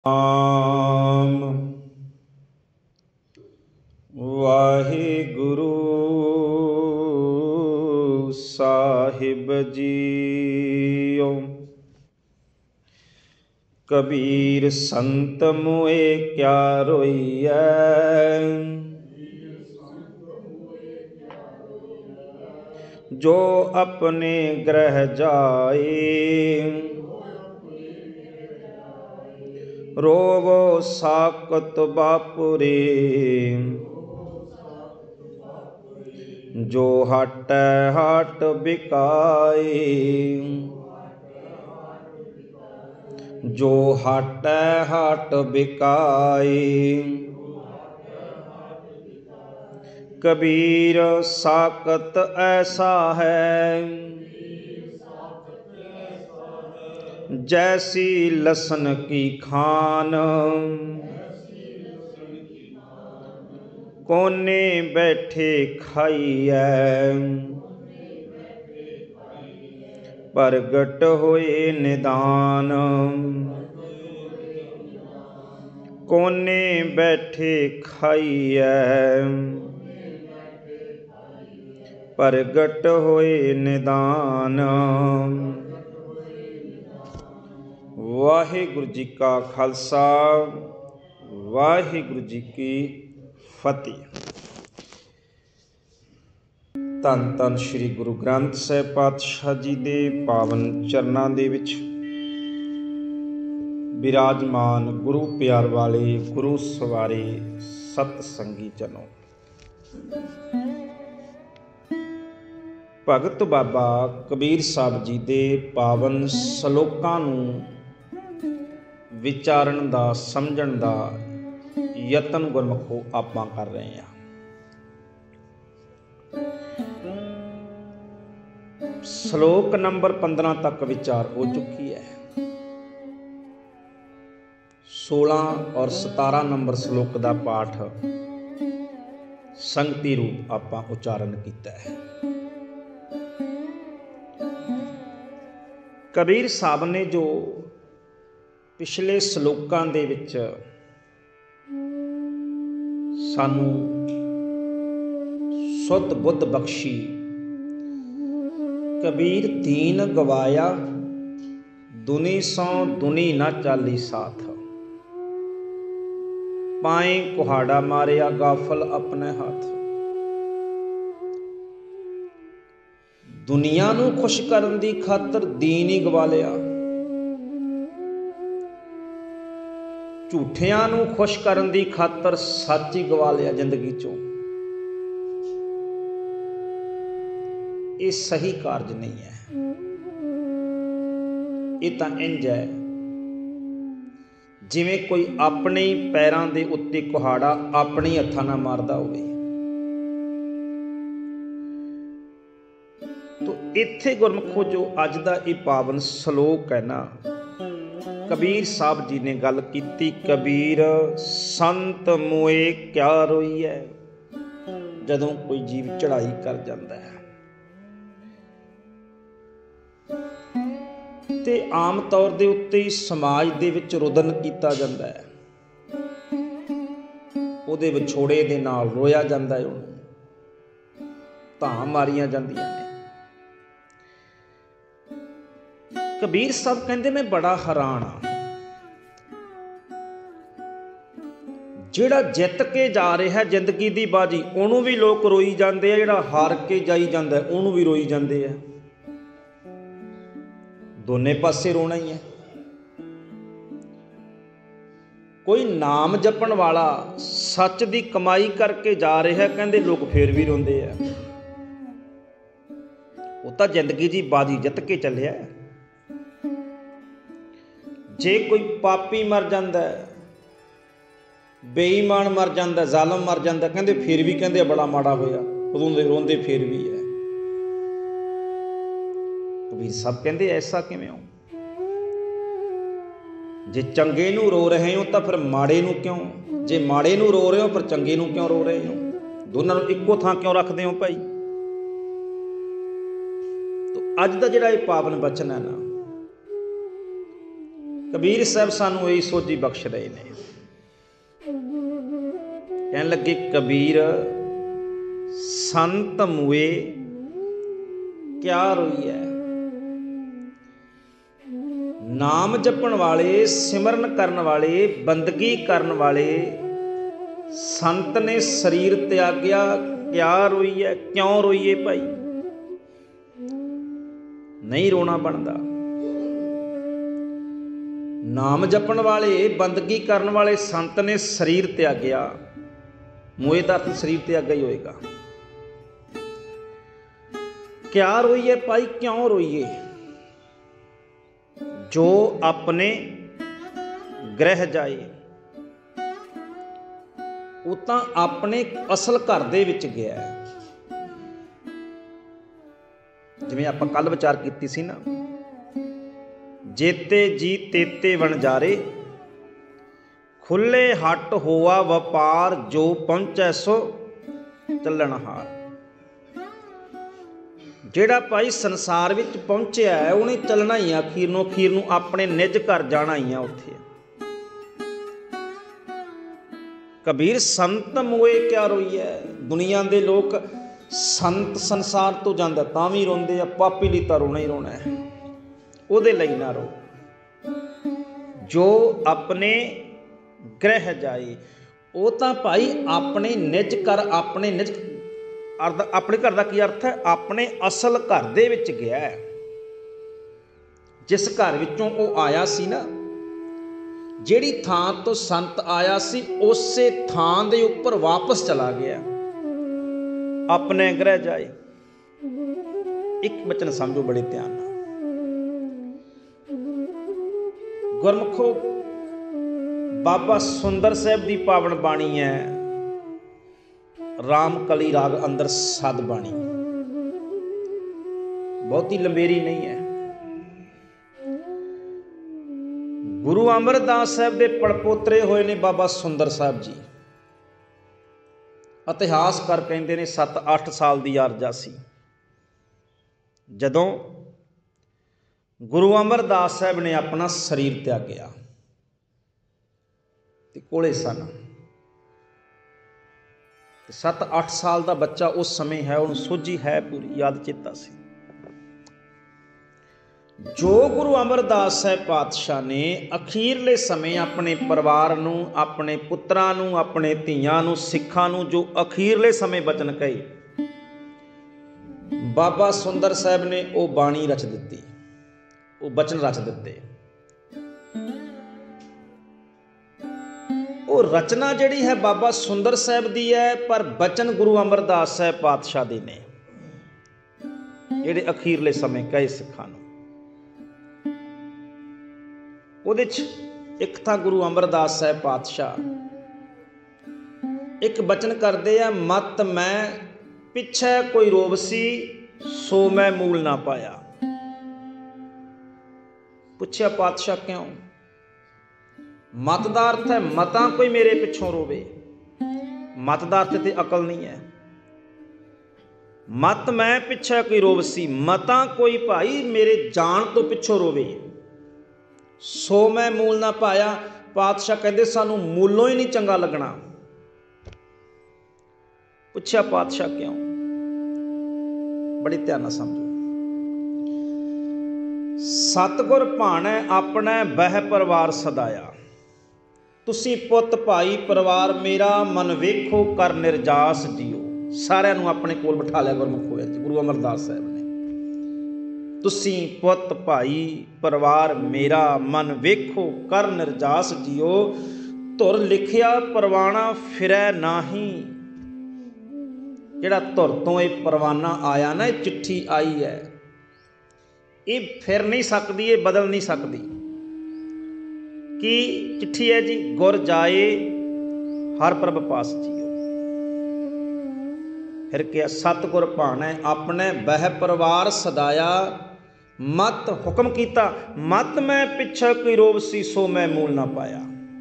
ਆਮ ਵਾਹਿਗੁਰੂ ਸਾਹਿਬ ਜੀਓ। ਕਬੀਰ ਸੰਤ ਮੋਏ ਕਿਆ ਰੋਈਐ, ਜੋ ਆਪਣੇ ਗ੍ਰਹਿ ਜਾਏ। ਰੋਵੋ ਸਾਕਤ ਬਾਪੁਰੇ, ਜੋ ਹਟੈ ਹਟ ਬਿਕਾਏ। ਜੋ ਹਟੈ ਹਟ ਬਿਕਾਏ। ਕਬੀਰ ਸਾਕਤ ਐਸਾ ਹੈ, जैसी लसन की खान। कोने बैठे खाइए, प्रगट होए निदान। कोने बैठे खाइए, प्रगट होए निदान। ਵਾਹਿਗੁਰੂ ਜੀ ਕਾ ਖਾਲਸਾ, ਵਾਹਿਗੁਰੂ ਜੀ ਕੀ ਫਤਿਹ। ਧੰਨ ਧੰਨ ਸ੍ਰੀ ਗੁਰੂ ਗ੍ਰੰਥ ਸਾਹਿਬ ਪਾਤਸ਼ਾਹ ਜੀ ਦੇ ਪਾਵਨ ਚਰਨਾਂ ਦੇ ਵਿੱਚ ਬਿਰਾਜਮਾਨ ਗੁਰੂ ਪਿਆਰ ਵਾਲੇ ਗੁਰੂ ਸਵਾਰੇ ਸਤ ਸੰਗੀ ਜਨੋ। ਭਗਤ ਬਾਬਾ ਕਬੀਰ ਸਾਹਿਬ ਜੀ ਦੇ ਪਾਵਨ ਸਲੋਕਾਂ ਨੂੰ ਵਿਚਾਰਨ ਦਾ, ਸਮਝਣ ਦਾ ਯਤਨ ਗੁਰਮੁਖੋ ਆਪਾਂ ਕਰ ਰਹੇ ਹਾਂ। ਸ਼ਲੋਕ ਨੰਬਰ 15 ਤੱਕ ਵਿਚਾਰ ਹੋ ਚੁੱਕੀ ਹੈ। 16 ਔਰ 17 ਨੰਬਰ ਸ਼ਲੋਕ ਦਾ ਪਾਠ ਸੰਗਤੀ ਰੂਪ ਆਪਾਂ ਉਚਾਰਨ ਕੀਤਾ ਹੈ। ਕਬੀਰ ਸਾਹਿਬ ਨੇ ਜੋ ਪਿਛਲੇ ਸ਼ਲੋਕਾਂ ਦੇ ਵਿੱਚ ਸਾਨੂੰ ਸੁੱਧ ਬੁੱਧ ਬਖਸ਼ੀ। ਕਬੀਰ ਦੀਨ ਗਵਾਇਆ, ਦੁਨੀ ਸੋ ਦੁਨੀ ਨਾ ਚਾਲੀ ਸਾਥ। ਪਾਏ ਕੁਹਾੜਾ ਮਾਰਿਆ, ਗਾਫਲ ਆਪਣੇ ਹੱਥ। ਦੁਨੀਆ ਨੂੰ ਖੁਸ਼ ਕਰਨ ਦੀ ਖਾਤਰ ਦੀਨ ਹੀ ਗਵਾ ਲਿਆ, ਝੂਠਿਆਂ ਨੂੰ ਖੁਸ਼ ਕਰਨ ਦੀ ਖਾਤਰ ਸੱਚ ਹੀ ਗਵਾ ਲਿਆ ਜ਼ਿੰਦਗੀ ਚੋਂ। ਇਹ ਸਹੀ ਕਾਰਜ ਨਹੀਂ ਹੈ। ਇਹ ਤਾਂ ਇੰਝ ਹੈ ਜਿਵੇਂ ਕੋਈ ਆਪਣੇ ਪੈਰਾਂ ਦੇ ਉੱਤੇ ਕੁਹਾੜਾ ਆਪਣੇ ਹੱਥਾਂ ਨਾਲ ਮਾਰਦਾ ਹੋਵੇ। ਤੋ ਇੱਥੇ ਗੁਰਮੁਖੋ ਜੋ ਅੱਜ ਦਾ ਇਹ ਪਾਵਨ ਸ਼ਲੋਕ ਹੈ ਨਾ, ਕਬੀਰ ਸਾਹਿਬ ਜੀ ਨੇ ਗੱਲ ਕੀਤੀ, ਕਬੀਰ ਸੰਤ ਮੋਏ ਕਿਆ ਰੋਈਐ। ਜਦੋਂ ਕੋਈ ਜੀਵ ਚੜ੍ਹਾਈ ਕਰ ਜਾਂਦਾ ਹੈ ਤੇ ਆਮ ਤੌਰ ਦੇ ਉੱਤੇ ਸਮਾਜ ਦੇ ਵਿੱਚ ਰੁਦਨ ਕੀਤਾ ਜਾਂਦਾ ਹੈ, ਉਹਦੇ ਵਿਛੋੜੇ ਦੇ ਨਾਲ ਰੋਇਆ ਜਾਂਦਾ ਹੈ, ਉਹਨੂੰ ਧਾਂ ਮਾਰੀਆਂ ਜਾਂਦੀਆਂ ਨੇ। ਕਬੀਰ ਸਾਹਿਬ ਕਹਿੰਦੇ ਮੈਂ ਬੜਾ ਹੈਰਾਨ ਹਾਂ, ਜਿਹੜਾ ਜਿੱਤ ਕੇ ਜਾ ਰਿਹਾ ਜ਼ਿੰਦਗੀ ਦੀ ਬਾਜੀ ਉਹਨੂੰ ਵੀ ਲੋਕ ਰੋਈ ਜਾਂਦੇ ਆ, ਜਿਹੜਾ ਹਾਰ ਕੇ ਜਾਈ ਜਾਂਦਾ ਉਹਨੂੰ ਵੀ ਰੋਈ ਜਾਂਦੇ ਆ। ਦੋਨੇ ਪਾਸੇ ਰੋਣਾ ਹੀ ਹੈ। ਕੋਈ ਨਾਮ ਜਪਣ ਵਾਲਾ ਸੱਚ ਦੀ ਕਮਾਈ ਕਰਕੇ ਜਾ ਰਿਹਾ, ਕਹਿੰਦੇ ਲੋਕ ਫੇਰ ਵੀ ਰੋਂਦੇ ਆ। ਉਹ ਤਾਂ ਜ਼ਿੰਦਗੀ ਦੀ ਬਾਜੀ ਜਿੱਤ ਕੇ ਚੱਲਿਆ। ਜੇ ਕੋਈ ਪਾਪੀ ਮਰ ਜਾਂਦਾ, ਬੇਈਮਾਨ ਮਰ ਜਾਂਦਾ, ਜ਼ਾਲਮ ਮਰ ਜਾਂਦਾ, ਕਹਿੰਦੇ ਫਿਰ ਵੀ ਕਹਿੰਦੇ ਬੜਾ ਮਾੜਾ ਹੋਇਆ, ਉਦੋਂ ਦੇ ਰੋਂਦੇ ਫਿਰ ਵੀ ਹੈ। ਕਬੀਰ ਸਾਹਿਬ ਕਹਿੰਦੇ ਐਸਾ ਕਿਵੇਂ ਹੋ? ਜੇ ਚੰਗੇ ਨੂੰ ਰੋ ਰਹੇ ਹੋ ਤਾਂ ਫਿਰ ਮਾੜੇ ਨੂੰ ਕਿਉਂ? ਜੇ ਮਾੜੇ ਨੂੰ ਰੋ ਰਹੇ ਹੋ ਫਿਰ ਚੰਗੇ ਨੂੰ ਕਿਉਂ ਰੋ ਰਹੇ ਹੋ? ਦੋਨਾਂ ਨੂੰ ਇੱਕੋ ਥਾਂ ਕਿਉਂ ਰੱਖਦੇ ਹੋ ਭਾਈ? ਤੋ ਅੱਜ ਦਾ ਜਿਹੜਾ ਇਹ ਪਾਵਨ ਬਚਨ ਹੈ ਨਾ, कबीर साहब सानू यही सोझी बख्श रहे ने। कहन लगे कबीर संत मुए क्या रोईए। नाम जपण वाले, सिमरन करन वाले, बंदगी करन वाले संत ने शरीर त्याग्या, क्या रोईए, क्यों रोईए भाई। नहीं रोना बनता। नाम जपण वाले, बंदगी करन वाले संत ने शरीर त्याग्या, मोए दा अर्थ शरीर त्यागा ही होएगा। क्या रोईए भाई, क्यों रोईए। जो अपने गृह जाए, वो तो अपने असल घर दे विच गया है। जिवें आपां कल विचार कीती सी ना, जेते जी तेते वणजारे, खुले हट होआ वपार, जो पहुंचे सो चलणहार। ਜਿਹੜਾ ਭਾਈ ਸੰਸਾਰ ਵਿੱਚ ਪਹੁੰਚਿਆ ਹੈ ਉਹਨੇ ਚੱਲਣਾ ਹੀ ਆ, ਅਖੀਰ ਨੂੰ ਆਪਣੇ ਨਿਜ ਘਰ ਜਾਣਾ ਹੀ ਆ ਉੱਥੇ। ਕਬੀਰ ਸੰਤ ਮੋਏ ਕਿਆ ਰੋਈਐ। ਦੁਨੀਆ ਦੇ ਲੋਕ ਸੰਤ ਸੰਸਾਰ ਤੋਂ ਜਾਂਦਾ ਤਾਂ ਵੀ ਰੋਂਦੇ ਆ, ਪਾਪੀ ਲਈ ਤਾਂ ਰੋਣਾ ਹੀ ਰੋਣਾ ਹੈ, ਉਹਦੇ ਲਈ ਨਾ ਰੋ। ਜੋ ਆਪਣੇ ਗ੍ਰਹਿ ਜਾਏ, ਉਹ ਤਾਂ ਭਾਈ ਆਪਣੇ ਨਿਜ ਘਰ, ਆਪਣੇ ਨਿਜ ਆਪਣੇ ਘਰ ਦਾ ਕੀ ਅਰਥ ਹੈ, ਆਪਣੇ ਅਸਲ ਘਰ ਦੇ ਵਿੱਚ ਗਿਆ ਹੈ। ਜਿਸ ਘਰ ਵਿੱਚੋਂ ਉਹ ਆਇਆ ਸੀ ਨਾ, ਜਿਹੜੀ ਥਾਂ ਤੋਂ ਸੰਤ ਆਇਆ ਸੀ ਉਸੇ ਥਾਂ ਦੇ ਉੱਪਰ ਵਾਪਸ ਚਲਾ ਗਿਆ। ਆਪਣੇ ਗ੍ਰਹਿ ਜਾਏ। ਇੱਕ ਬਚਨ ਸਮਝੋ ਬੜੇ ਧਿਆਨ ਨਾਲ। ਗੁਰਮੁਖੋ, ਬਾਬਾ ਸੁੰਦਰ ਸਾਹਿਬ ਦੀ ਪਾਵਨ ਬਾਣੀ ਹੈ, राम कली राग अंदर सद बाणी, बहुती लंबेरी नहीं है। गुरु अमरदास साहब के पड़पोतरे होए ने बाबा सुंदर साहब जी। इतिहासकार कहते ने 7-8 साल की आरजा सी जदों गुरु अमरदास साहब ने अपना शरीर त्यागया ते कोले सन। 7-8 साल का बच्चा उस समय है, उन्हें सोझी है, पूरी याद चेता सी। जो गुरु अमरदास साहब पातशाह ने अखीरले समय अपने परिवार नूं, अपने पुत्रां नूं, अपने धीआं नूं, सिखां नूं जो अखीरले समय बचन कहे, बाबा सुंदर साहब ने वो बाणी रच दिती, वो बचन रच दिते। वो रचना जिहड़ी है बाबा सुंदर साहब दी है, पर बचन गुरु अमरदास साहब पातशाह दे ने, जिहड़े अखीरले समय कहे सिखां नूं। ਉਹਦੇ 'ਚ ਇੱਕ ਤਾਂ ਗੁਰੂ ਅਮਰਦਾਸ ਸਾਹਿਬ ਪਾਤਸ਼ਾਹ ਇੱਕ ਬਚਨ ਕਰਦੇ ਆ, ਮਤ ਮੈਂ ਪਿੱਛੇ ਕੋਈ ਰੋਬ ਸੀ, ਸੋ ਮੈਂ ਮੂਲ ਨਾ ਪਾਇਆ। ਪੁੱਛਿਆ ਪਾਤਸ਼ਾਹ ਕਿਉਂ? ਮਤ ਦਾ ਅਰਥ ਹੈ ਮਤਾਂ ਕੋਈ ਮੇਰੇ ਪਿੱਛੋਂ ਰੋਵੇ। ਮਤ ਦਾ ਅਰਥ ਤੇ ਅਕਲ ਨਹੀਂ ਹੈ। ਮਤ ਮੈਂ ਪਿੱਛੇ ਕੋਈ ਰੋਬ ਸੀ, ਮਤਾਂ ਕੋਈ ਭਾਈ ਮੇਰੇ ਜਾਣ ਤੋਂ ਪਿੱਛੋਂ ਰੋਵੇ। ਸੋ ਮੈਂ ਮੂਲ ਨਾ ਪਾਇਆ। ਪਾਤਸ਼ਾਹ ਕਹਿੰਦੇ ਸਾਨੂੰ ਮੂਲੋਂ ਹੀ ਨਹੀਂ ਚੰਗਾ ਲੱਗਣਾ। ਪੁੱਛਿਆ ਪਾਤਸ਼ਾਹ ਕਿਉਂ? ਬੜੀ ਧਿਆਨ ਨਾਲ ਸਮਝੋ। ਸਤਿਗੁਰ ਭਾਣੈ ਆਪਣਾ ਬਹਿ ਪਰਿਵਾਰ ਸਦਾਇਆ, ਤੁਸੀਂ ਪੁੱਤ ਭਾਈ ਪਰਿਵਾਰ ਮੇਰਾ ਮਨ ਵੇਖੋ ਕਰ ਨਿਰਜਾਸ ਜੀਓ। ਸਾਰਿਆਂ ਨੂੰ ਆਪਣੇ ਕੋਲ ਬਿਠਾ ਲਿਆ ਗੁਰਮੁਖੋ ਵਿੱਚ ਗੁਰੂ ਅਮਰਦਾਸ ਸਾਹਿਬ ਨੇ। ਤੁਸੀਂ ਪੁੱਤ ਭਾਈ ਪਰਿਵਾਰ ਮੇਰਾ ਮਨ ਵੇਖੋ ਕਰ ਨਿਰਜਾਸ ਜੀਓ, ਧੁਰ ਲਿਖਿਆ ਪਰਵਾਣਾ ਫਿਰੈ ਨਾਹੀ। ਜਿਹੜਾ ਧੁਰ ਤੋਂ ਇਹ ਪਰਵਾਨਾ ਆਇਆ ਨਾ, ਇਹ ਚਿੱਠੀ ਆਈ ਹੈ, ਇਹ ਫਿਰ ਨਹੀਂ ਸਕਦੀ, ਇਹ ਬਦਲ ਨਹੀਂ ਸਕਦੀ। ਕੀ ਚਿੱਠੀ ਹੈ ਜੀ? ਗੁਰ ਜਾਏ ਹਰ ਪ੍ਰਭ ਪਾਸ ਜੀਓ। ਫਿਰ ਕਿਹਾ ਸਤਿਗੁਰ ਭਾਣੈ ਆਪਣੇ ਬਹਿ ਪਰਿਵਾਰ ਸਦਾਇਆ, ਮਤ ਹੁਕਮ ਕੀਤਾ ਮਤ ਮੈਂ ਪਿੱਛੇ ਕੋਈ ਰੋਬ ਸੀ, ਸੋ ਮੈਂ ਮੂਲ ਨਾ ਪਾਇਆ।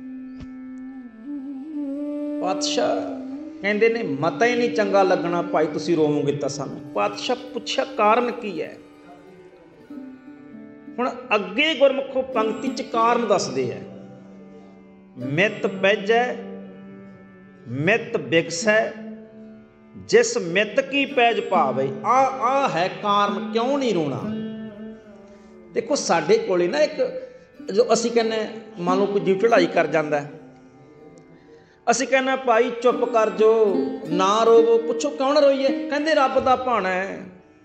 ਪਾਤਸ਼ਾਹ ਕਹਿੰਦੇ ਨੇ ਮਤਾ ਹੀ ਨਹੀਂ ਚੰਗਾ ਲੱਗਣਾ ਭਾਈ, ਤੁਸੀਂ ਰੋਵੋਗੇ ਤਾਂ ਸਾਨੂੰ। ਪਾਤਸ਼ਾਹ ਪੁੱਛਿਆ ਕਾਰਨ ਕੀ ਹੈ? ਹੁਣ ਅੱਗੇ ਗੁਰਮੁਖੋ ਪੰਕਤੀ ਚ ਕਾਰਨ ਦੱਸਦੇ ਹੈ, ਮਿੱਤ ਪੈਜੈ ਮਿੱਤ ਬਿਗਸੈ ਜਿਸ ਮਿੱਤ ਕੀ ਪੈਜ ਭਾਵੇ। ਆ ਹੈ ਕਾਰਨ ਕਿਉਂ ਨਹੀਂ ਰੋਣਾ। ਦੇਖੋ ਸਾਡੇ ਕੋਲੇ ਨਾ ਇੱਕ ਜੋ ਅਸੀਂ ਕਹਿੰਦੇ, ਮੰਨ ਲਓ ਕੋਈ ਜੀਵ ਚੜ੍ਹਾਈ ਕਰ ਜਾਂਦਾ, ਅਸੀਂ ਕਹਿੰਦੇ ਭਾਈ ਚੁੱਪ ਕਰ ਜੋ, ਨਾ ਰੋਵੋ। ਪੁੱਛੋ ਕਿਉਂ ਨਾ ਰੋਈਏ? ਕਹਿੰਦੇ ਰੱਬ ਦਾ ਭਾਣਾ ਹੈ।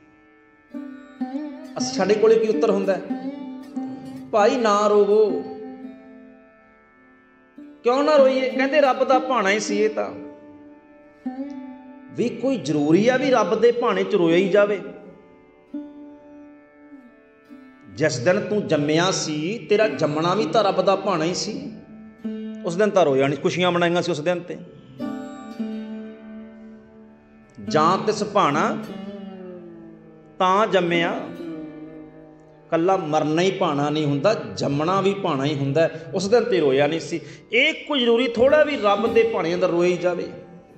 ਸਾਡੇ ਕੋਲੇ ਕੀ ਉੱਤਰ ਹੁੰਦਾ? ਭਾਈ ਨਾ ਰੋਵੋ। ਕਿਉਂ ਨਾ ਰੋਈਏ? ਕਹਿੰਦੇ ਰੱਬ ਦਾ ਭਾਣਾ ਹੀ ਸੀ ਇਹ ਤਾਂ। ਵੀ ਕੋਈ ਜ਼ਰੂਰੀ ਆ ਵੀ ਰੱਬ ਦੇ ਭਾਣੇ ਚ ਰੋਇਆ ਹੀ ਜਾਵੇ? ਜਿਸ ਦਿਨ ਤੂੰ ਜੰਮਿਆ ਸੀ ਤੇਰਾ ਜੰਮਣਾ ਵੀ ਤਾਂ ਰੱਬ ਦਾ ਭਾਣਾ ਹੀ ਸੀ। ਉਸ ਦਿਨ ਤਾਂ ਰੋਇਆ ਨਹੀਂ, ਖੁਸ਼ੀਆਂ ਮਨਾਈਆਂ ਸੀ ਉਸ ਦਿਨ ਤੇ। ਜਾਂ ਤਿਸ ਭਾਣਾ ਤਾਂ ਜੰਮਿਆ, ਕੱਲਾ ਮਰਨਾ ਹੀ ਭਾਣਾ ਨਹੀਂ ਹੁੰਦਾ, ਜੰਮਣਾ ਵੀ ਭਾਣਾ ਹੀ ਹੁੰਦਾ। ਉਸ ਦਿਨ ਤੇ ਰੋਇਆ ਨਹੀਂ ਸੀ। ਇਹ ਕੋਈ ਜ਼ਰੂਰੀ ਥੋੜਾ ਵੀ ਰੱਬ ਦੇ ਭਾਣੇ ਅੰਦਰ ਰੋਇਆ ਹੀ ਜਾਵੇ।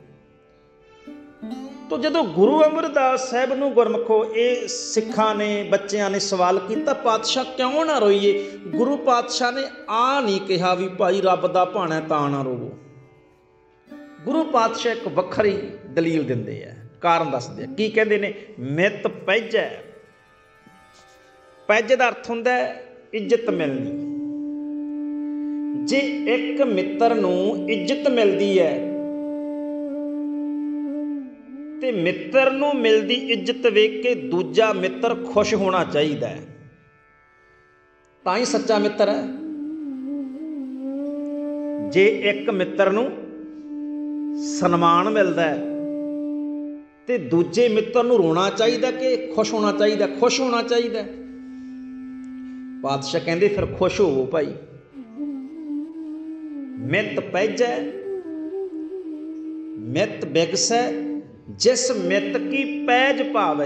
ਤੋ ਜਦੋਂ ਗੁਰੂ ਅਮਰਦਾਸ ਸਾਹਿਬ ਨੂੰ ਗੁਰਮੁਖੋ ਇਹ ਸਿੱਖਾਂ ਨੇ, ਬੱਚਿਆਂ ਨੇ ਸਵਾਲ ਕੀਤਾ, ਪਾਤਸ਼ਾਹ ਕਿਉਂ ਨਾ ਰੋਈਏ? ਗੁਰੂ ਪਾਤਸ਼ਾਹ ਨੇ ਆ ਨਹੀਂ ਕਿਹਾ ਵੀ ਭਾਈ ਰੱਬ ਦਾ ਭਾਣਾ ਤਾਂ ਨਾ ਰੋਵੋ। ਗੁਰੂ ਪਾਤਸ਼ਾਹ ਇੱਕ ਵੱਖਰੀ ਦਲੀਲ ਦਿੰਦੇ ਆ, ਕਾਰਨ ਦੱਸਦੇ ਆ। ਕੀ ਕਹਿੰਦੇ ਨੇ? ਮਿੱਤ ਪੈਜੈ। ਪੈਜ ਦਾ ਅਰਥ ਹੁੰਦਾ ਇੱਜ਼ਤ ਮਿਲਣੀ। ਜੇ ਇੱਕ ਮਿੱਤਰ ਨੂੰ ਇੱਜ਼ਤ ਮਿਲਦੀ ਹੈ ਤੇ ਮਿੱਤਰ ਨੂੰ ਮਿਲਦੀ ਇੱਜ਼ਤ ਵੇਖ ਕੇ ਦੂਜਾ ਮਿੱਤਰ ਖੁਸ਼ ਹੋਣਾ ਚਾਹੀਦਾ ਹੈ, ਤਾਂ ਹੀ ਸੱਚਾ ਮਿੱਤਰ ਹੈ। ਜੇ ਇੱਕ ਮਿੱਤਰ ਨੂੰ ਸਨਮਾਨ ਮਿਲਦਾ ਹੈ ਤੇ ਦੂਜੇ ਮਿੱਤਰ ਨੂੰ ਰੋਣਾ ਚਾਹੀਦਾ ਕਿ ਖੁਸ਼ ਹੋਣਾ ਚਾਹੀਦਾ? ਖੁਸ਼ ਹੋਣਾ ਚਾਹੀਦਾ। ਪਾਤਸ਼ਾਹ ਕਹਿੰਦੇ ਫਿਰ ਖੁਸ਼ ਹੋਵੋ ਭਾਈ। ਮਿੱਤ ਪੈਜੈ ਮਿੱਤ ਬਿਗਸੈ ਜਿਸ ਮਿੱਤ ਕੀ ਪੈਜ ਭਾਵੇ।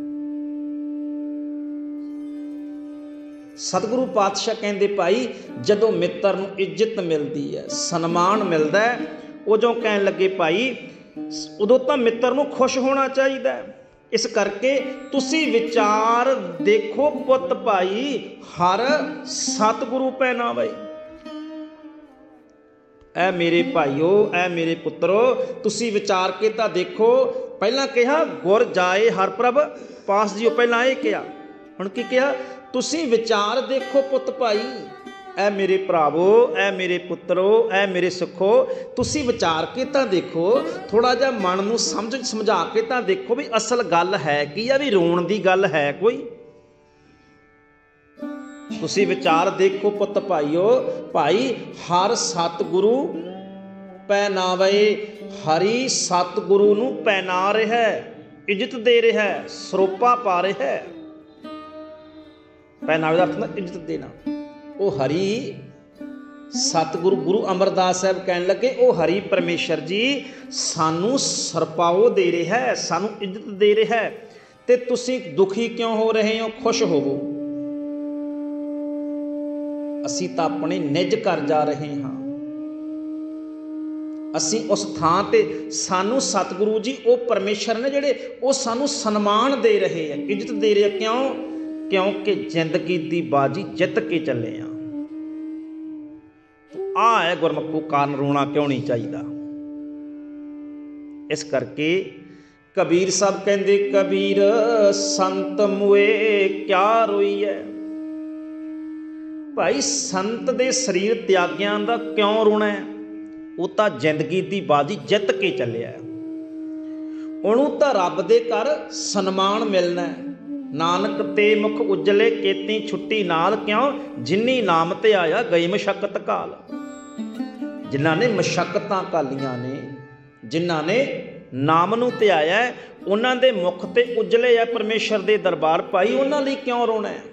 ਸਤਿਗੁਰੂ ਪਾਤਸ਼ਾਹ ਕਹਿੰਦੇ ਭਾਈ ਜਦੋਂ ਮਿੱਤਰ ਨੂੰ ਇੱਜ਼ਤ ਮਿਲਦੀ ਹੈ, ਸਨਮਾਨ ਮਿਲਦਾ ਹੈ, ਉਦੋਂ ਕਹਿਣ ਲੱਗੇ ਭਾਈ ਉਦੋਂ ਤਾਂ ਮਿੱਤਰ ਨੂੰ ਖੁਸ਼ ਹੋਣਾ ਚਾਹੀਦਾ। ਇਸ ਕਰਕੇ ਤੁਸੀਂ ਵਿਚਾਰ ਦੇਖੋ ਪੁੱਤ ਭਾਈ, ਹਰ ਸਤਿਗੁਰੂ ਪਹਿਨਾਵੇ। ਐ ਮੇਰੇ ਭਾਈਓ, ਐ ਮੇਰੇ ਪੁੱਤਰੋ, ਤੁਸੀਂ ਵਿਚਾਰ ਕੇ ਤਾਂ ਦੇਖੋ। ਪਹਿਲਾਂ ਕਿਹਾ ਗੁਰ ਜਾਏ ਹਰ ਪ੍ਰਭ ਪਾਸ ਜੀਓ, ਪਹਿਲਾਂ ਇਹ ਕਿਹਾ। ਹੁਣ ਕੀ ਕਿਹਾ? ਤੁਸੀਂ ਵਿਚਾਰ ਦੇਖੋ ਪੁੱਤ ਭਾਈ। ਐ ਮੇਰੇ ਭਰਾਵੋ, ਐ ਮੇਰੇ ਪੁੱਤਰੋ, ਐ ਮੇਰੇ ਸੁੱਖੋ, ਤੁਸੀਂ ਵਿਚਾਰ ਕੇ ਤਾਂ ਦੇਖੋ। ਥੋੜਾ ਜਿਹਾ ਮਨ ਨੂੰ ਸਮਝਾ ਕੇ ਤਾਂ ਦੇਖੋ ਵੀ ਅਸਲ ਗੱਲ ਹੈ ਕੀ ਆ, ਵੀ ਰੋਣ ਦੀ ਗੱਲ ਹੈ ਕੋਈ? ਤੁਸੀਂ ਵਿਚਾਰ ਦੇਖੋ ਪੁੱਤ ਭਾਈਓ। ਭਾਈ ਹਰ ਸਤਿਗੁਰੂ ਪਹਿਨਾਵੇ। ਹਰੀ ਸਤਿਗੁਰੂ ਨੂੰ ਪਹਿਨਾ ਰਿਹਾ, ਇੱਜ਼ਤ ਦੇ ਰਿਹਾ, ਸਰੋਪਾ ਪਾ ਰਿਹਾ। ਪਹਿਨਾਵੇ ਦਾ ਅਰਥ ਹੁੰਦਾ ਇੱਜ਼ਤ ਦੇਣਾ। ਉਹ ਹਰੀ ਸਤਿਗੁਰੂ ਗੁਰੂ ਅਮਰਦਾਸ ਸਾਹਿਬ ਕਹਿਣ ਲੱਗੇ ਉਹ ਹਰੀ ਪਰਮੇਸ਼ਰ ਜੀ ਸਾਨੂੰ ਸਰਪਾਓ ਦੇ ਰਿਹਾ, ਸਾਨੂੰ ਇੱਜ਼ਤ ਦੇ ਰਿਹਾ, ਤੇ ਤੁਸੀਂ ਦੁਖੀ ਕਿਉਂ ਹੋ ਰਹੇ ਹੋ? ਖੁਸ਼ ਹੋਵੋ। ਅਸੀਂ ਤਾਂ ਆਪਣੇ ਨਿੱਜ ਘਰ ਜਾ ਰਹੇ ਹਾਂ। ਅਸੀਂ ਉਸ ਥਾਂ ਤੇ ਸਾਨੂੰ ਸਤਿਗੁਰੂ ਜੀ ਉਹ ਪਰਮੇਸ਼ਰ ਨੇ ਜਿਹੜੇ ਉਹ ਸਾਨੂੰ ਸਨਮਾਨ ਦੇ ਰਹੇ ਆ, ਇੱਜ਼ਤ ਦੇ ਰਹੇ ਆ। ਕਿਉਂ? ਕਿਉਂਕਿ ਜ਼ਿੰਦਗੀ ਦੀ ਬਾਜੀ ਜਿੱਤ ਕੇ ਚੱਲੇ ਆ। ਆ ਹੈ ਗੁਰਮੁਖੋ ਕਾਰਨ ਰੋਣਾ ਕਿਉਂ ਨਹੀਂ ਚਾਹੀਦਾ। ਇਸ ਕਰਕੇ ਕਬੀਰ ਸਾਹਿਬ ਕਹਿੰਦੇ ਕਬੀਰ ਸੰਤ ਮੁਏ ਕਿਆ ਰੋਈਐ। ਭਾਈ ਸੰਤ ਦੇ ਸਰੀਰ ਤਿਆਗਿਆਂ ਦਾ ਕਿਉਂ ਰੋਣਾ ਹੈ? ਉਹ ਤਾਂ ਜ਼ਿੰਦਗੀ ਦੀ ਬਾਜੀ ਜਿੱਤ ਕੇ ਚੱਲਿਆ। ਉਹਨੂੰ ਤਾਂ ਰੱਬ ਦੇ ਘਰ ਸਨਮਾਨ ਮਿਲਣਾ। ਨਾਨਕ ਤੇ ਮੁਖ ਉਜਲੇ ਕੇਤੀ ਛੁੱਟੀ ਨਾਲ। ਕਿਉਂ? ਜਿਨੀ ਨਾਮ ਤੇ ਆਇਆ ਗਈ ਮਸ਼ੱਕਤ ਕਾਲ। ਜਿਨ੍ਹਾਂ ਨੇ ਮਸ਼ੱਕਤਾਂ ਕਾਲੀਆਂ ਨੇ, ਜਿਨ੍ਹਾਂ ਨੇ ਨਾਮ ਨੂੰ ਧਿਆਇਆ, ਉਹਨਾਂ ਦੇ ਮੁਖ ਤੇ ਉਜਲੇ ਆ ਪਰਮੇਸ਼ਰ ਦੇ ਦਰਬਾਰ। ਭਾਈ ਉਹਨਾਂ ਲਈ ਕਿਉਂ ਰੋਣਾ ਹੈ?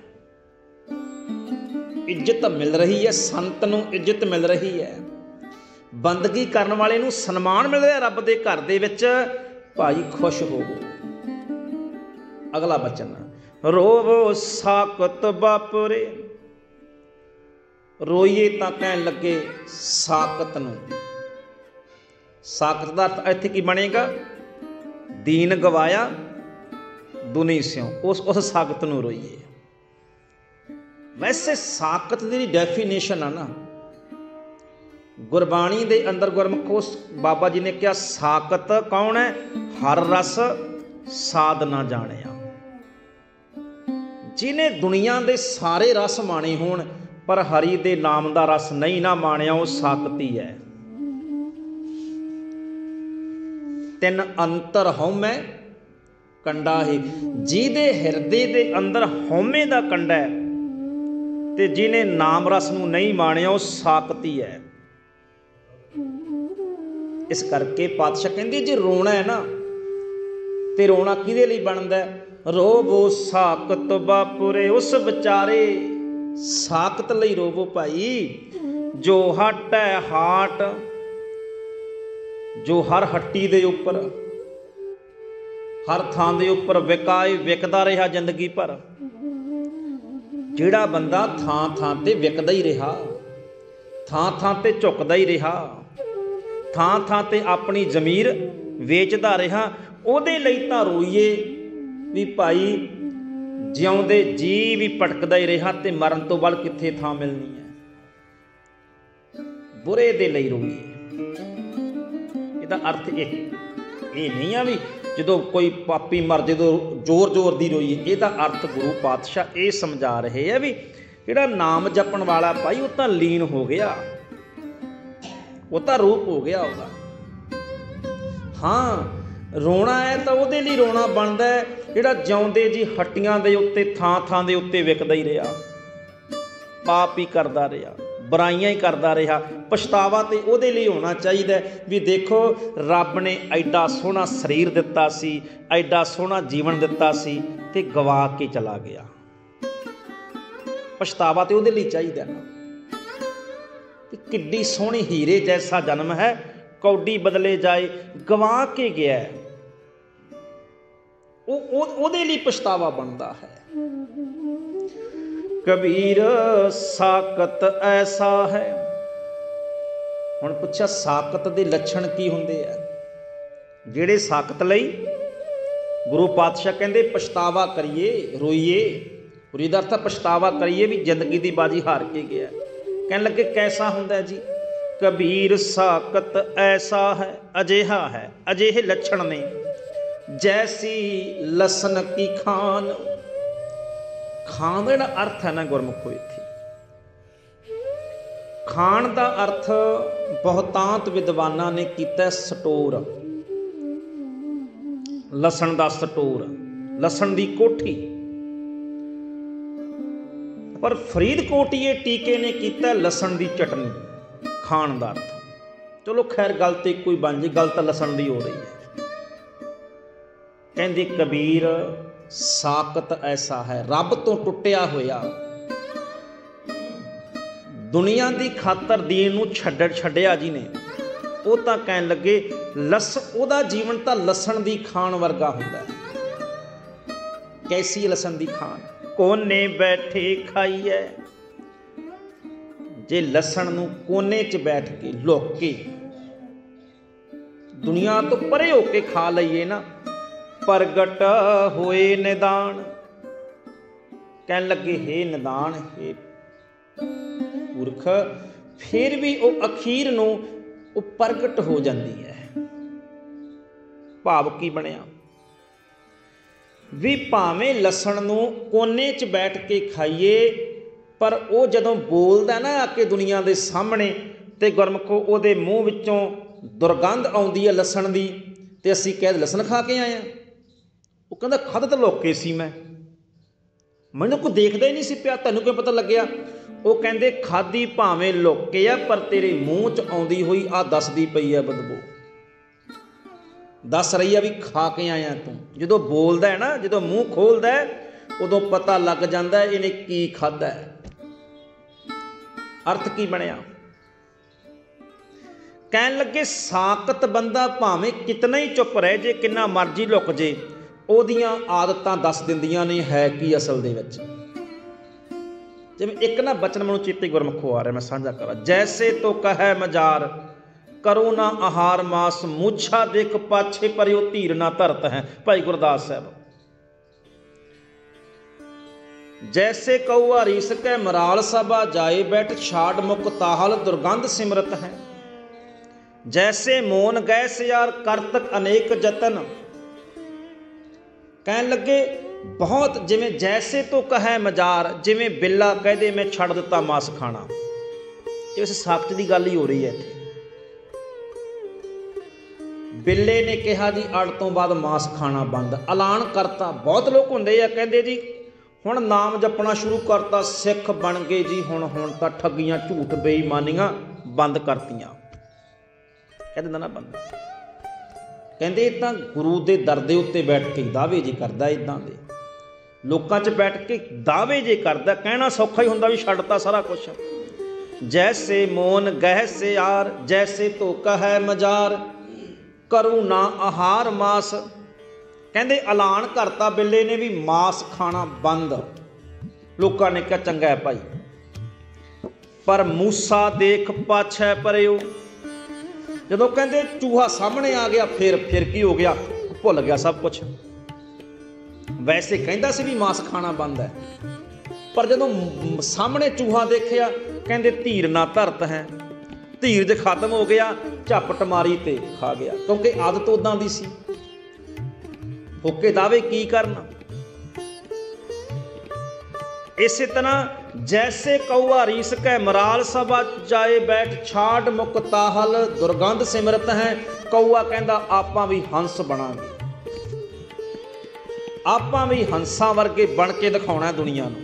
ਇੱਜ਼ਤ ਮਿਲ ਰਹੀ ਹੈ, ਸੰਤ ਨੂੰ ਇੱਜ਼ਤ ਮਿਲ ਰਹੀ ਹੈ, ਬੰਦਗੀ ਕਰਨ ਵਾਲੇ ਨੂੰ ਸਨਮਾਨ ਮਿਲ ਰਿਹਾ ਰੱਬ ਦੇ ਘਰ ਦੇ ਵਿੱਚ। ਭਾਈ ਖੁਸ਼ ਹੋਵੋ। ਅਗਲਾ ਬਚਨ, ਰੋਵੋ ਸਾਕਤ ਬਾਪਰੇ। ਰੋਈਏ ਤਾਂ ਕਹਿਣ ਲੱਗੇ ਸਾਕਤ ਨੂੰ। ਸਾਕਤ ਦਾ ਅਰਥ ਇੱਥੇ ਕੀ ਬਣੇਗਾ? ਦੀਨ ਗਵਾਇਆ ਦੁਨੀ ਸਿਉ। ਉਸ ਸਾਕਤ ਨੂੰ ਰੋਈਏ। वैसे साकत की डेफिनेशन है ना, गुरबाणी दे अंदर गुरमुखो बाबा जी ने क्या साकत कौन है? हर रस साध ना जानिया। जिन्हें दुनिया दे सारे रस माणे होण पर हरि दे नाम दा रस नहीं ना माणिया, वो साकती है। तिन अंतर हौमै कंडा है, जिहदे हिरदे दे अंदर हौमे दा कंडा है ते जिन्हें नाम रस नूं नहीं माणिया, वो साकती है। इस करके पातशाह कहंदे जे रोना है ना, ते रोना किहदे लई बनदा है? रोवो साकत बापुरे उस विचारे, साकत लई रोवो भाई जो हट है हाट, जो हर हट्टी दे उपर हर थां दे उपर विकाए विकदा रहा जिंदगी भर। जिहड़ा बंदा थां थां ते विकदा ही रहा, थां थां ते झुकदा ही रहा, थां थां ते अपनी जमीर वेचदा रहा, ਉਹਦੇ ਲਈ ਤਾਂ ਰੋਈਏ ਵੀ ਭਾਈ ਜਿਉਂਦੇ ਜੀ ਵੀ ਭਟਕਦਾ ਹੀ ਰਿਹਾ ਤੇ ਮਰਨ ਤੋਂ ਬਾਅਦ ਕਿੱਥੇ ਥਾਂ ਮਿਲਣੀ ਹੈ। ਬੁਰੇ ਦੇ ਲਈ ਰੋਈਏ। ਇਹਦਾ ਅਰਥ ਇਹ ਨਹੀਂ ਆ ਵੀ ਜਦੋਂ ਕੋਈ ਪਾਪੀ ਮਰ ਜਦੋਂ ਜ਼ੋਰ ਜ਼ੋਰ ਦੀ ਰੋਈਏ। ਇਹਦਾ ਅਰਥ ਗੁਰੂ ਪਾਤਸ਼ਾਹ ਇਹ ਸਮਝਾ ਰਹੇ ਆ ਵੀ ਜਿਹੜਾ ਨਾਮ ਜਪਣ ਵਾਲਾ ਭਾਈ ਉਹ ਤਾਂ ਲੀਨ ਹੋ ਗਿਆ, ਉਹ ਤਾਂ ਰੂਪ ਹੋ ਗਿਆ ਉਹਦਾ। ਹਾਂ रोना है तो वो रोना बनता है जिहड़ा जिउंदे जी हट्टियां दे उत्ते थां थां दे उत्ते विकदा ही रहा, पाप ही करदा रहा, बुराइयां ही करदा रहा। पछतावा तो वो होना चाहिए भी देखो रब ने एडा सोहना शरीर दिता सी, एडा सोहना जीवन दिता सी ते गवा के चला गया। पछतावा तो वो चाहिए ना, किड्डी सोहनी हीरे जैसा जन्म है कौडी बदले जाए, गवा के गया है। ਉਹਦੇ ਲਈ ਪਛਤਾਵਾ ਬਣਦਾ ਹੈ। ਕਬੀਰ ਸਾਕਤ ਐਸਾ ਹੈ। ਹੁਣ ਪੁੱਛਿਆ ਸਾਕਤ ਦੇ ਲੱਛਣ ਕੀ ਹੁੰਦੇ ਆ? ਜਿਹੜੇ ਸਾਕਤ ਲਈ ਗੁਰੂ ਪਾਤਸ਼ਾਹ ਕਹਿੰਦੇ ਪਛਤਾਵਾ ਕਰੀਏ, ਰੋਈਏ। ਰੋਈ ਦਾ ਅਰਥ ਪਛਤਾਵਾ ਕਰੀਏ ਵੀ ਜ਼ਿੰਦਗੀ ਦੀ ਬਾਜੀ ਹਾਰ ਕੇ ਗਿਆ। ਕਹਿਣ ਲੱਗੇ ਕੈਸਾ ਹੁੰਦਾ ਜੀ? ਕਬੀਰ ਸਾਕਤ ਐਸਾ ਹੈ, ਅਜਿਹਾ ਹੈ, ਅਜਿਹੇ ਲੱਛਣ ਨੇ जैसी लसन की खान। खान का अर्थ है ना गुरमुखो, इत्थे खान का अर्थ बहुतांत विद्वाना ने किया स्टोर, लसन का स्टोर, लसन की कोठी। पर फरीदकोटिए टीके ने किया लसन की चटनी। खान का अर्थ चलो खैर गल तो कोई बन जी, गल तो लसन की हो रही है। कहते कबीर साकत ऐसा है, रब तो टुटिया होया, दुनिया की खातर दीन नूं छड्डिया जी ने। वो तो कहन लगे ओदा जीवन तो लसन की खान वर्गा हुंदा है। कैसी लसन की खान? कोने बैठे खाईए। जे लसन नूं कोने च बैठ के लुक के दुनिया तो परे होके खा लईए ना, प्रगट होए निदान। कहन लगे हे निदान, हे पुरख, फिर भी वो अखीर नूं वो प्रगट हो जाती है। भाव की बनिया भी भावें लसन नूं कोने च बैठ के खाईए, पर वो जदों बोलदा ना आके दुनिया के सामने ते गुरमुखो उहदे मूँह विचों दुर्गंध आउंदी है लसन दी, ते असीं कह लसन खा के आए हैं। वो कहता खादा तो लुके सी, मैनूं कोई देखदा ही नहीं सी पिया, तैनूं क्यों पता लग्या? वो कहंदे खादी भावें लुके आ, पर तेरे मूँह च आउंदी हुई आ दसदी पई है बदबू, दस रही है भी खा के आया तूं। जदों बोलदा है ना, जदों मूँह खोलदा है, उदों पता लग जांदा है इहने की खादा है। अर्थ की बनिया? कहन लगे साकत बंदा भावें कितना ही चुप रह जे, कितना मर्जी लुक जे, ਉਹਦੀਆਂ ਆਦਤਾਂ ਦੱਸ ਦਿੰਦੀਆਂ ਨੇ ਹੈ ਕੀ ਅਸਲ ਦੇ ਵਿੱਚ। ਜਿਵੇਂ ਇੱਕ ਨਾ ਬਚਨ ਮੈਨੂੰ ਚੇਤੇ ਗੁਰਮੁਖੋਂ ਆ ਰਿਹਾ, ਮੈਂ ਸਾਂਝਾ ਕਰਾਂ। ਜੈਸੇ ਤੋ ਕਹੈ ਮਜ਼ਾਰ ਕਰੋ ਨਾ ਆਹਾਰ ਮਾਸ, ਮੂਛਾ ਦੇਖ ਪਾਛੇ ਪਰਿਓ ਧੀਰ ਨਾ ਧਰਤ ਹੈ। ਭਾਈ ਗੁਰਦਾਸ ਸਾਹਿਬ जैसे कौआ रीस कै मराल सभा जाए बैठ छाड़ मुक ताहल दुर्गंध सिमरत है। जैसे मोन गए सियार करतक अनेक जतन। कहन लगे बहुत जिमें जैसे तो कहे मजार, जिमें बिल्ला कह दे मैं छड़ दिता मांस खाना। ये वैसे साख्त की गल ही हो रही है इत्थे। बिल्ले ने कहा जी अड़ तो बाद मांस खाना बंद, ऐलान करता। बहुत लोग होंदे आ कहंदे जी हुण नाम जपना शुरू करता, सिख बन गए जी, हुण तां ठगियां झूठ बेईमानियां बंद करतियां। कह दिंदा ना बंदा, कहंदे तां गुरु दे दर दे उत्ते बैठ के दावे जी करदा, इदां दे लोकां 'च बैठ के दावे जे करदा। कहना सौखा ही हुंदा भी छड्डता सारा कुछ। जैसे मोन गह से यार, जैसे तो कह मजार, करूँ ना आहार मास। कहंदे ऐलान करता बिल्ले ने भी मांस खाना बंद। लोकां ने कहा चंगा है भाई, पर मूसा देख पाछै परेओ। जदों कहंदे चूहा सामने आ गया फिर की हो गया, भुल गया सब कुछ। वैसे कहंदा सी भी मांस खाना बंद है, पर जदों सामने चूहा देखिया कहंदे धीर ना धरत है, धीरज खत्म हो गया, झपट मारी ते खा गया। क्योंकि आदत उदां दी सी, होके दावे की करना। इसी तरह जैसे कौआ रीस कै मराल सभा जाए बैठ छाड़ मुक ताहल दुर्गंध सिमरत है। कौआ कहंदा आपां भी हंस बनांगे, आपां भी हंसां वर्गे बन के दिखाउणा दुनिया नूं।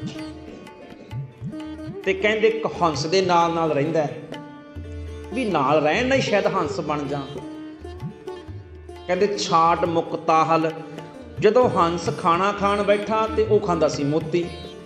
ते कहंदे हंस दे नाल नाल रहिंदा भी नाल रहण नाल शायद हंस बन जा। कहंदे छाड़ मुक ताहल, जदों हंस खाना खाण बैठा तो वह खांदा सी मोती।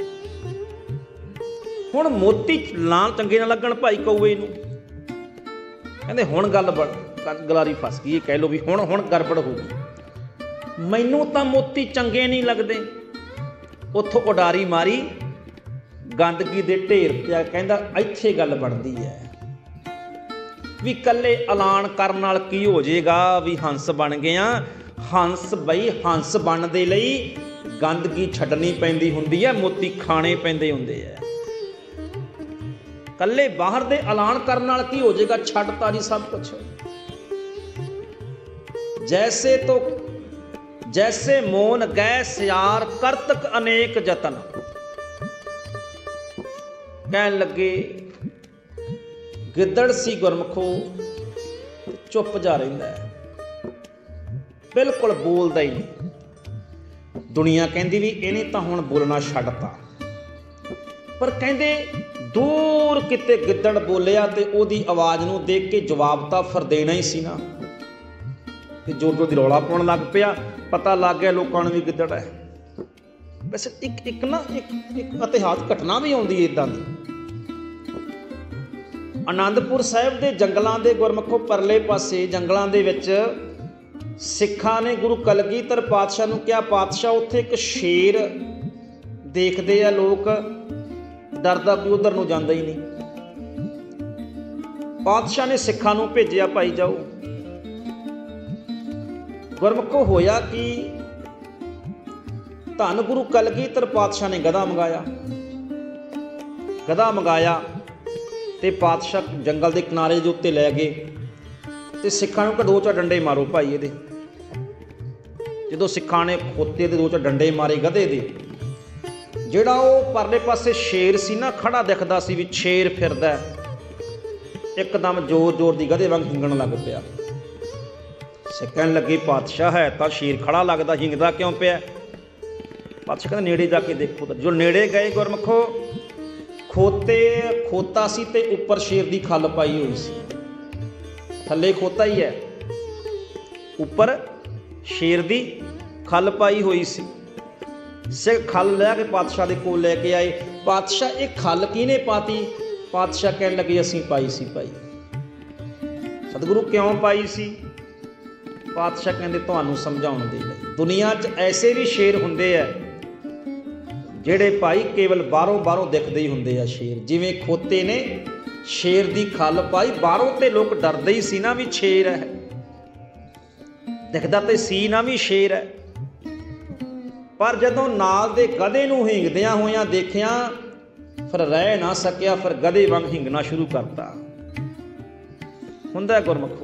हुण मोती लाल चंगे ना लगण भाई कौए नूं। कहंदे हुण गलारी फस गई, कह लो भी हुण गड़बड़ हो गई, मैनूं तां मोती चंगे नहीं लगदे। उत्थों उडारी मारी गंदगी दे ढेर ते कहंदा इत्थे गल बनदी है भी कल्ले ऐलान करन नाल की हो जाएगा भी हंस बन गया। हंस बई हंस बन दे लई गंदगी छड्डनी पैंदी हुंदी है, मोती खाने पैंदे हुंदे है। कल्ले बाहर दे ऐलान करन नाल की हो जाएगा, छड्डता जी सब कुछ। जैसे मोन गए सियार करतक अनेक जतन। कहन लगे गिद्दड़ सी गुरमुखो चुप जा रहिंदा है, बिल्कुल बोलदा ही नहीं। दुनिया कहंदी भी इहने तां हुण बोलना छड्डता, पर कहंदे दूर किते गिद्दड़ बोलिया ते ओदी आवाज़ नूं देख के जवाब तां फिर देना ही सी ना। ते जोर जोर दी रौला पाउण लग पिया, पता लग गया लोकां नूं भी गिद्दड़ है। वैसे एक इतिहास घटना भी आउंदी है इदां दी। आनंदपुर साहिब दे जंगलां दे गुरमुखो परले पासे जंगलां दे विच सिखां ने गुरु कलगीधर पातशाह नूं कहा, पातशाह उत्थे एक शेर देखदे आ लोग, डरदा कोई उधर नूं जांदा ही नहीं। पातशाह ने सिखां नूं भेजिया भाई जाओ। गुरमुखो होया कि धन गुरु कलगीधर पातशाह ने गधा मंगाया ते पातशाह जंगल के किनारे जो उत्ते लै गए ते सिखां नूं दो चार डंडे मारो भाई इहदे। जदों सिखां ने खोते दे दो चार डंडे मारे गधे दे, जिहड़ा वो परले पासे शेर सी ना खड़ा दिखदा सी भी शेर फिरदा, एकदम जोर जोर दी गधे वांग हिंगण लग पिया। कहण लगे पातशाह है तो शेर खड़ा लगदा, हिंगदा क्यों पिया? पातशाह कहंदा नेड़े जाके देखो। तो जो नेड़े गए गुरमुखो खोता सी ते उपर शेर दी खल पाई हुई सी। थल्ले खोता ही है, उपर शेर दी खल पाई हुई सी। सिख खल लैके पातशाह दे कोल लैके आए। पातशाह ये खल किहने पाती? पातशाह कहण लगे असीं पाई सी भाई। सतगुरु क्यों पाई सी? पातशाह कहंदे तुहानूं समझाउण दे लई। दुनिया 'च ऐसे भी शेर हुंदे आ ਜਿਹੜੇ ਭਾਈ ਕੇਵਲ ਬਾਹਰੋਂ ਦਿਖਦੇ ਹੀ ਹੁੰਦੇ ਆ ਸ਼ੇਰ। ਜਿਵੇਂ ਖੋਤੇ ਨੇ ਸ਼ੇਰ ਦੀ ਖੱਲ ਪਾਈ, ਬਾਹਰੋਂ ਤੇ ਲੋਕ ਡਰਦੇ ਹੀ ਸੀ ਨਾ ਵੀ ਸ਼ੇਰ ਹੈ, ਦਿਖਦਾ ਤੇ ਸੀ ਨਾ ਵੀ ਸ਼ੇਰ ਹੈ। पर जदों नाल दे गधे नूं हींगदियां होइयां देखिया फिर रह ना सकिया, फिर गधे वांग हींगना शुरू करता। हुंदा गुरमुखो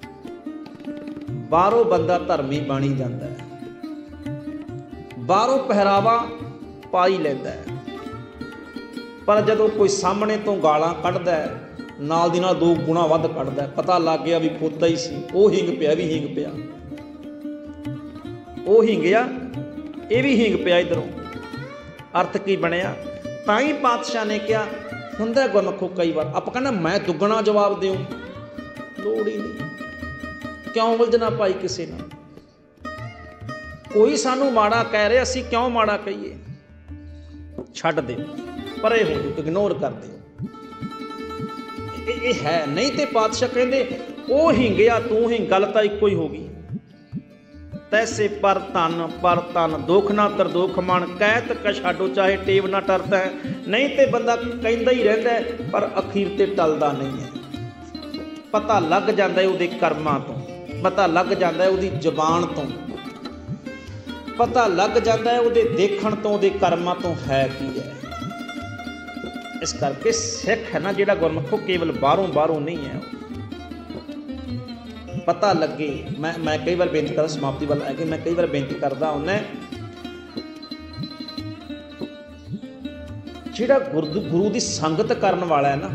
बाहरों बंदा धर्मी बणी जांदा है, बाहरों पहरावा पाई लैंदा है, पर जदों कोई सामने तो गालां कढ़दा है नाल दी नाल 2 गुणा वध कढ़दा है, पता लग गया भी खोता ही सी, वो हींग पिया भी हींग पिया, वो हींगया ये भी हींग पिया इधरों। अर्थ की बनिया? तां ही पातशाह ने कहा हुंदा गुरमुखो कई बार आप कहना मैं दुगना जवाब दूँ, लोड़ ही नहीं, क्यों उलझना पाई किसी ने। कोई सानू माड़ा कह रहे असी क्यों माड़ा कहिए, छड्ड दे परे हो जाओ, इग्नोर कर दे। ये है नहीं तो पातशाह कहते वो हिंगया तू हिंग, गल तो इको ही होगी। तैसे पर तन दुख ना तर दुख मन, कैत कछाडो चाहे टेव ना टरता है। नहीं तो बंदा कहता ही रहता है पर अखीर ते टलदा नहीं है। पता लग जाता है उहदे कर्मां तो, पता लग जाता है उहदी जबान तो, पता लग जाता है उहदे देखण तो, उहदे कर्मां तो है की है। इस करके सिख है ना जिहड़ा गुरमुखो केवल बाहरों नहीं है, पता लगे। मैं कई बार बेनती करदा समाप्ति वाल है कि मैं कई बार बेनती करदा हुंदा जिहड़ा गुरु दी संगत करन वाला है ना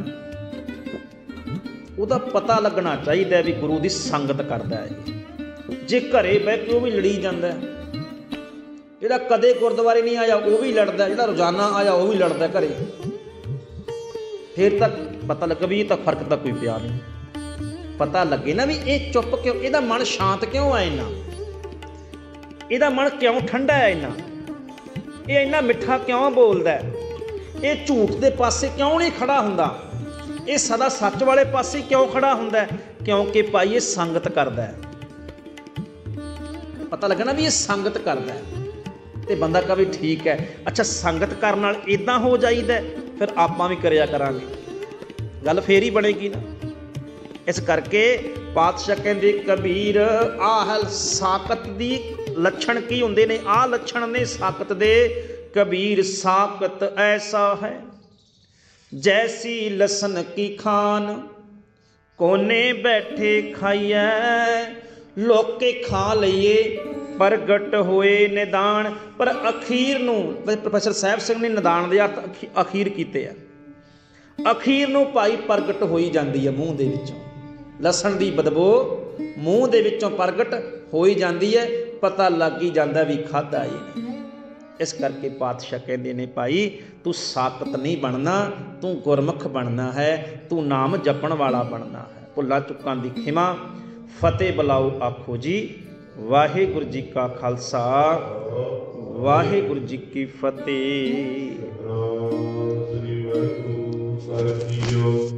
ਉਹਦਾ पता लगना चाहिए भी गुरु की संगत करता है। जे घरे बह के वह भी लड़ी जाता है, जिहड़ा कदे गुरुद्वारे नहीं आया वह भी लड़ता है, जिहड़ा रोजाना आया वह भी लड़ता है घरे, फिर तक पता लगे भी ये तो फर्क तो कोई पिया नहीं। पता लगे ना भी ये चुप क्यों, ਇਹਦਾ मन शांत क्यों है इन्ना, ਇਹਦਾ मन क्यों ठंडा है इन्ना, ये इन्ना मिठा क्यों बोलता है, ये झूठ के पासे क्यों नहीं खड़ा हुंदा, ये सदा सच वाले पासे क्यों खड़ा हुंदा है, क्योंकि भाई ये संगत करता है। पता लगा ना भी ये संगत करता है, तो बंदा कहे ठीक है, अच्छा संगत करने नाल इदां हो जाइदा, फिर आपां भी करिया करांगे, गल फेर ही बनेगी ना। इस करके पातशाह कहंदे कबीर आह साकत दी लक्षण की हुंदे ने, आ लक्षण ने साकत दे। कबीर साकत ऐसा है जैसी लसन की खान, कोने बैठे खाइए लोके खा लईए, प्रगट होए निदान। पर अखीर नूं प्रोफैसर साहिब सिंह ने निदान दे अर्थ अखीर कीते आ, अखीर नूं भाई प्रगट होई जांदी है मूँह दे विचों, लसन दी बदबू मूँह दे विचों प्रगट होई जांदी है, पता लग ही जांदा भी खाधा ही नहीं। इस करके पातशाह कहते ने भाई तू साकत नहीं बनना, तू गुरमुख बनना है, तू नाम जपण वाला बनना है। भुल्लां चुक्कां दी खिमा। फतेह बुलाओ आखो जी। वाहिगुरू जी का खालसा, वाहिगुरू जी की फतेह।